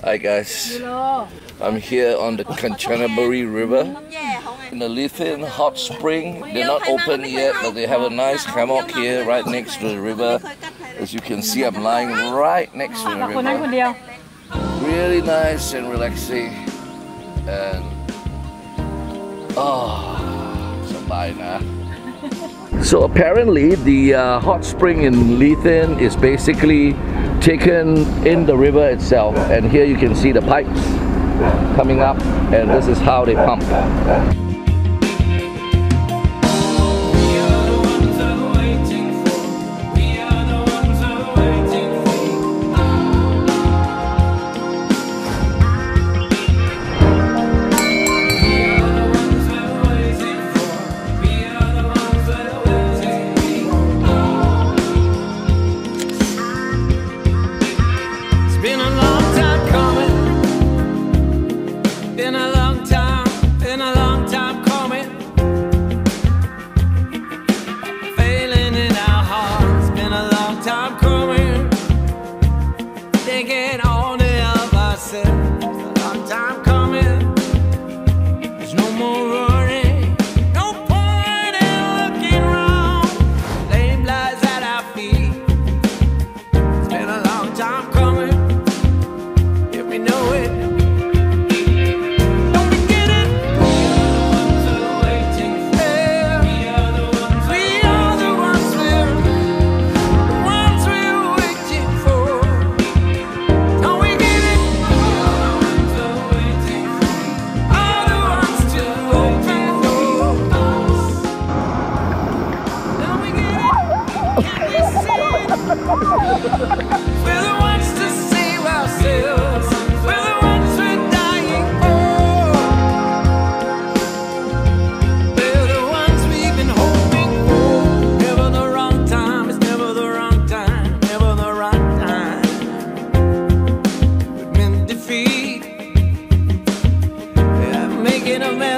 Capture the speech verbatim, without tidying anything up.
Hi guys, I'm here on the Kanchanaburi River in the Lithin hot spring. They're not open yet, but they have a nice hammock here right next to the river. As you can see, I'm lying right next to the river. Really nice and relaxing, and oh, sabay na. So apparently the uh, hot spring in Lithin is basically taken in the river itself, and here you can see the pipes coming up, and this is how they pump. In a